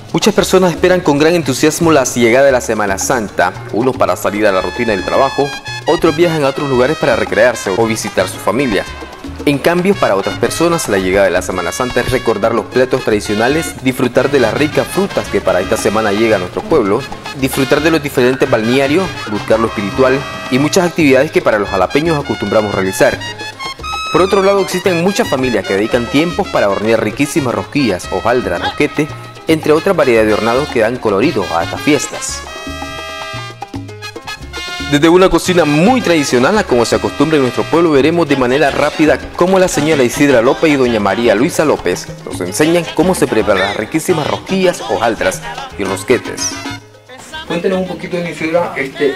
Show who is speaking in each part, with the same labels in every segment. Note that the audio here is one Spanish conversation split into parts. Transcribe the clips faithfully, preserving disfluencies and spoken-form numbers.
Speaker 1: Muchas personas esperan con gran entusiasmo la llegada de la Semana Santa, unos para salir a la rutina del trabajo, otros viajan a otros lugares para recrearse o visitar su familia. En cambio, para otras personas, la llegada de la Semana Santa es recordar los platos tradicionales, disfrutar de las ricas frutas que para esta semana llega a nuestro pueblo, disfrutar de los diferentes balnearios, buscar lo espiritual y muchas actividades que para los jalapeños acostumbramos realizar. Por otro lado, existen muchas familias que dedican tiempos para hornear riquísimas rosquillas, hojaldras, roquete, entre otras variedades de hornados que dan colorido a estas fiestas. Desde una cocina muy tradicional a como se acostumbra en nuestro pueblo, veremos de manera rápida cómo la señora Isidra López y doña María Luisa López nos enseñan cómo se preparan las riquísimas rosquillas, hojaldras y rosquetes.
Speaker 2: Cuéntenos un poquito, doña Isidra, este,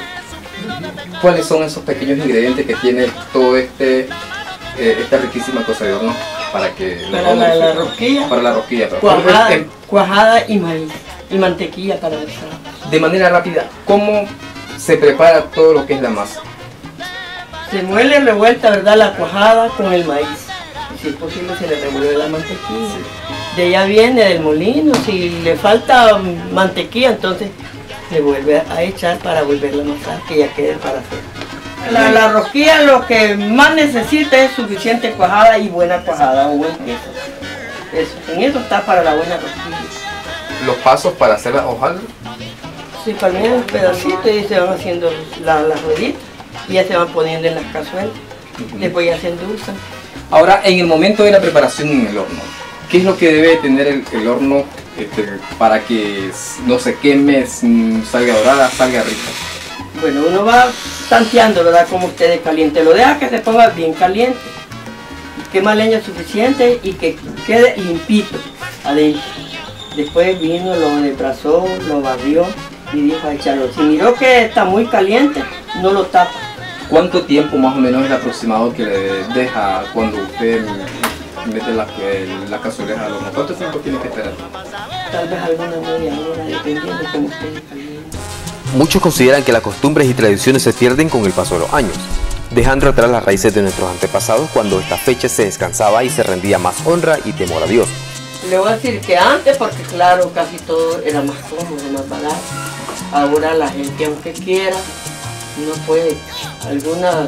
Speaker 2: cuáles son esos pequeños ingredientes que tiene todo este eh, esta riquísima cosa de horno para que
Speaker 3: para la, la rosquilla,
Speaker 2: para la rosquilla, para
Speaker 3: cuajada, en, cuajada y maíz y mantequilla para el sal.
Speaker 2: De manera rápida, ¿cómo se prepara todo lo que es la masa?
Speaker 3: Se muele revuelta, ¿verdad?, la cuajada con el maíz. Y si es posible se le revuelve la mantequilla. De allá viene del molino. Si le falta mantequilla, entonces se vuelve a echar para volverla a amasar, que ya quede para hacer. La, la rosquilla lo que más necesita es suficiente cuajada y buena cuajada o buen queso. Eso, en eso está para la buena rosquilla.
Speaker 2: ¿Los pasos para hacer las hojaldras?
Speaker 3: Se palmean los pedacitos y se van haciendo la, las rueditas y ya se van poniendo en las cazuelas. Uh-huh. Después ya se endulzan.
Speaker 2: Ahora, en el momento de la preparación en el horno, ¿qué es lo que debe tener el, el horno este, para que no se queme, salga dorada, salga rica?
Speaker 3: Bueno, uno va tanteando, ¿verdad?, como ustedes caliente. Lo deja que se ponga bien caliente. Quema leña suficiente y que quede limpito adentro. Después vino, lo desbrasó, lo barrió y dijo a echarlo. Si miró que está muy caliente, no lo tapa.
Speaker 2: ¿Cuánto tiempo más o menos es el aproximado que le deja cuando usted mete la, la cazuela al horno? ¿Cuánto tiempo tiene que esperar?
Speaker 3: Tal vez alguna media hora, dependiendo de cómo esté caliente.
Speaker 1: Muchos consideran que las costumbres y tradiciones se pierden con el paso de los años, dejando atrás las raíces de nuestros antepasados cuando esta fecha se descansaba y se rendía más honra y temor a Dios.
Speaker 3: Le voy a decir que antes, porque claro, casi todo era más cómodo, más barato. Ahora la gente, aunque quiera, no puede. Algunas,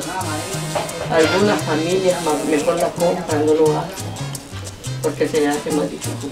Speaker 3: algunas familias mejor la compran, no lo hacen, porque se le hace más difícil.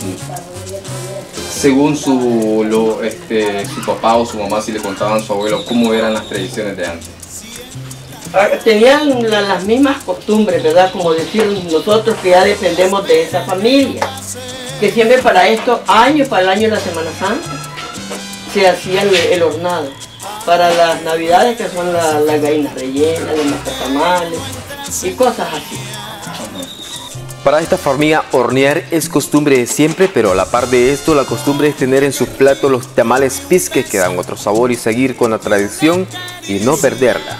Speaker 2: Según su, lo, este, su papá o su mamá, si le contaban a su abuelo, ¿cómo eran las tradiciones de antes?
Speaker 3: Tenían la, las mismas costumbres, ¿verdad? Como decir nosotros que ya dependemos de esa familia, que siempre para estos años, para el año de la Semana Santa, se hacía el, el hornado. Para las navidades, que son las la gallinas rellenas, los mazatamales y cosas así.
Speaker 1: Para esta familia, hornear es costumbre de siempre, pero a la par de esto, la costumbre es tener en sus platos los tamales pisques que dan otro sabor y seguir con la tradición y no perderla.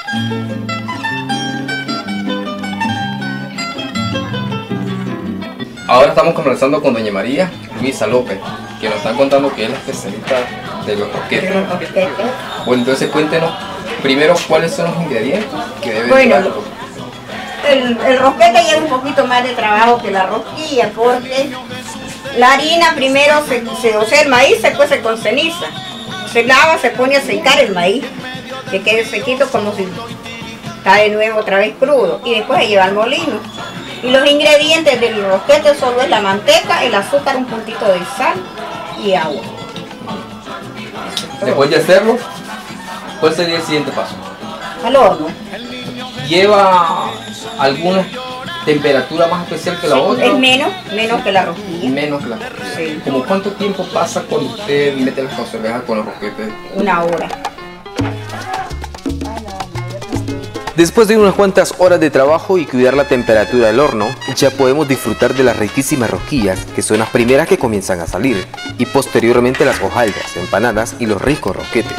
Speaker 2: Ahora estamos conversando con doña María Luisa López, que nos está contando que es la especialista de los rosquetes. Bueno, entonces cuéntenos primero cuáles son los ingredientes que deben
Speaker 4: bueno,
Speaker 2: llevar.
Speaker 4: El, el rosquete lleva un poquito más de trabajo que la rosquilla, porque la harina primero, se, se, o sea, el maíz se cuece con ceniza. Se lava, se pone a secar el maíz, que quede sequito como si está de nuevo otra vez crudo. Y después se lleva al molino. Y los ingredientes del rosquete solo es la manteca, el azúcar, un puntito de sal y agua.
Speaker 2: Después de hacerlo, ¿cuál sería el siguiente paso?
Speaker 4: Al horno.
Speaker 2: ¿Lleva alguna temperatura más especial que la otra?
Speaker 4: Es menos, menos que la rosquilla.
Speaker 2: Menos que la rosquilla.
Speaker 4: Sí.
Speaker 2: ¿Cómo cuánto tiempo pasa cuando usted mete las cazuelas con los rosquetes?
Speaker 4: Una hora.
Speaker 1: Después de unas cuantas horas de trabajo y cuidar la temperatura del horno, ya podemos disfrutar de las riquísimas rosquillas, que son las primeras que comienzan a salir, y posteriormente las hojaldras, empanadas y los ricos rosquetes.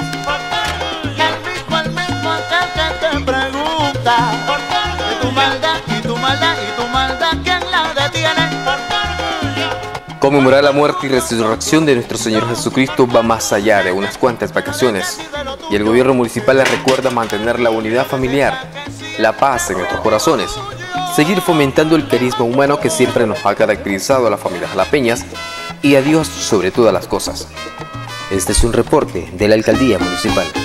Speaker 1: Conmemorar la muerte y resurrección de nuestro Señor Jesucristo va más allá de unas cuantas vacaciones, y el gobierno municipal les recuerda mantener la unidad familiar, la paz en nuestros corazones, seguir fomentando el carisma humano que siempre nos ha caracterizado a las familias jalapeñas y a Dios sobre todas las cosas. Este es un reporte de la Alcaldía Municipal.